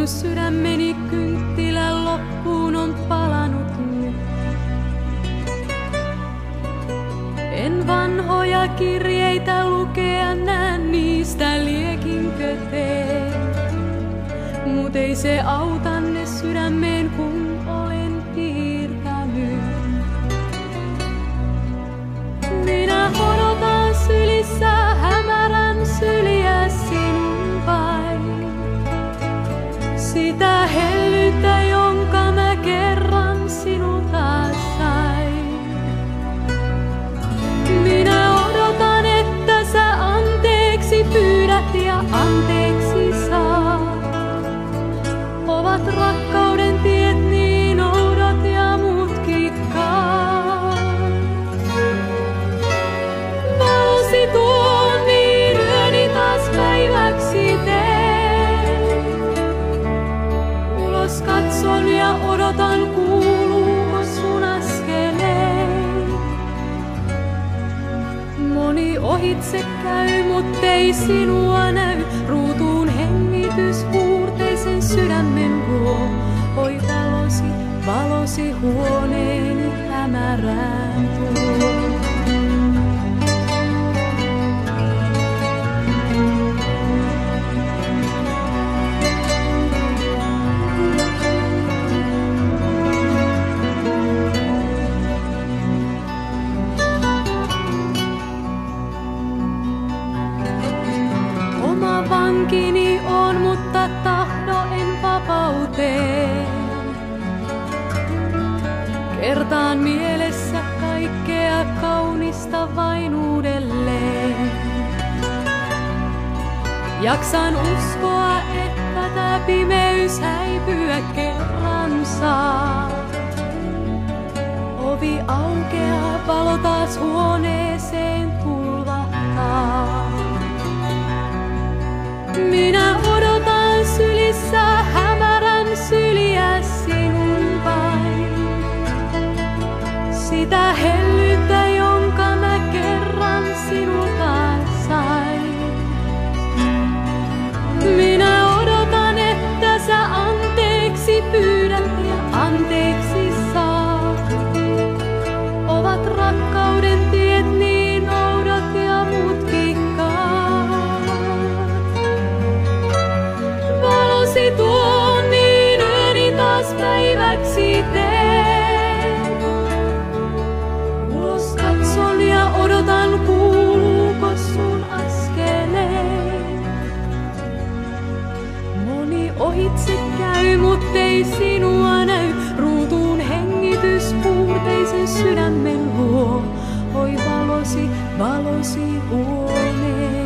Minun sydämeni kynttilän loppuun on palanut nyt. En vanhoja kirjeitä lukea näe, niistä liekinkö teen. Mut ei se auta ne sydämeen, kun olen piirtänyt. Minä odotan sylissä hämärän syliä sinun vain. Sitä hellyttä, jonka mä kerran sinulta sain. Minä odotan, että sä anteeksi pyydät ja anteeksi saat. Ovat rakkauden tiet niin oudot ja mutkikkaat. Valosi tuon niin yöni taas päiväksi teen. Ulos katson ja odotan, kuuluuko sun askeleen. Moni ohitse käy, mut ei sinua näy. Ruutuun hengitys huurteisen sydämen luo. Oi valosi, valosi huoneeni hämärään tuo. Oma vankini on, mutta tahdo en vapauteen. Kertaan mielessä kaikkea kaunista vain uudelleen. Jaksan uskoa, että tää pimeys häipyä kerran saa. Ovi aukeaa, valo taas huoneeseen tulvahtaa. Minä odotan sylissä hämärän syliä sinun vain. Sitä hellyttä, jonka mä kerran sinulta sain. Minä odotan, että sä anteeksi pyydät ja anteeksi saat. Ovat rakkauden tiet niin oudot ja mutkikkaat. Valosi tuon niin yöni taas päiväksi teen. Ulos katson ja odotan, kuuluuko sun askeleen. Moni ohitse käy, mut ei sinua näy. Ruutuun hengitys puurteisen sydämen luo. Oi valosi, valosi huoneen.